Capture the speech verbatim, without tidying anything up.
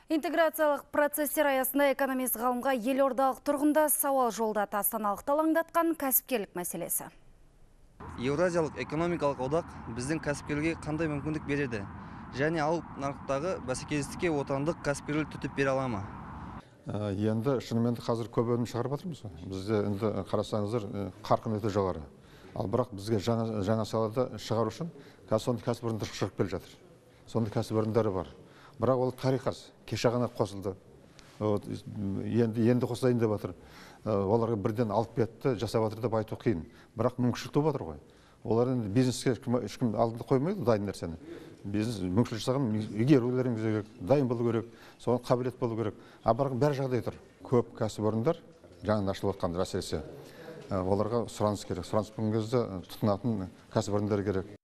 Интеграциялық процесстер аясында экономист ғалымға елордалық тұрғында сауал жолдады. Астаналықты алаңдатқан кәсіпкерлік мәселесі. Еуразиялық экономикалық одақ біздің кәсіпкерге қандай мүмкіндік береді? Және алып нарықтағы бәсекелестікке отандық кәсіпкерлер төтеп бере ала ма? Енді шынымен қазір көп өнім шығарып жатырмыз. Бізде енді қарасаңыздар қарқын өте жоғары. Ал бірақ бізге жаңа жаңа салада шығару үшін сондай кәсіпорындар шығып келе жатыр. Сондай кәсіпорындары бар. Бірақ ол тарихас, кеше ғана қосылды. Енді енді қосайын деп жатыр. Оларға бірден алып кетті, жасап жатыр деп айту қиын. Бірақ мүмкіншілік туып жатыр ғой. Олар енді бизнеске ешкім алдында қоймайды дайын нәрсені. Бизнес мүмкіншілік жасаған игерулеріңіз керек, дайын болу керек, соған қабілет болу керек. А бірақ бәр жағдай тұр. Көп кәсіпорындар жаңа ашылып жатқан әсіресе оларға сұраныс керек. Сұраныс болған кезде тұтынатын кәсіпорындар керек.